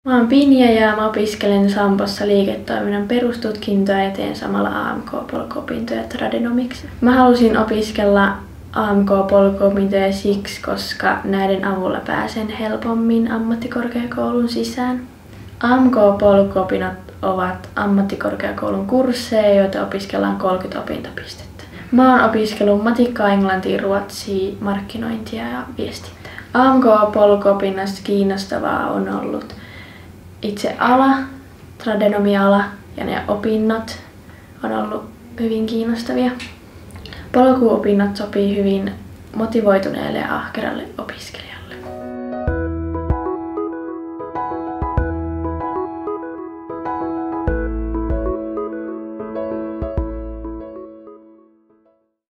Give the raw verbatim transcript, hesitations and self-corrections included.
Mä oon Pinja ja mä opiskelen Sampossa liiketoiminnan perustutkintoa ja teen samalla A M K-polkuopintoja tradenomiksi. Mä halusin opiskella A M K-polkuopintoja siksi, koska näiden avulla pääsen helpommin ammattikorkeakoulun sisään. A M K-polkuopinnot ovat ammattikorkeakoulun kursseja, joita opiskellaan kolmekymmentä opintopistettä. Mä oon opiskellut matikkaa, englantia, ruotsia, markkinointia ja viestintää. A M K-polkuopinnasta kiinnostavaa on ollut itse ala, tradenomia-ala ja ne opinnot on ollut hyvin kiinnostavia. Polkuopinnot sopii hyvin motivoituneelle ja ahkeralle opiskelijalle.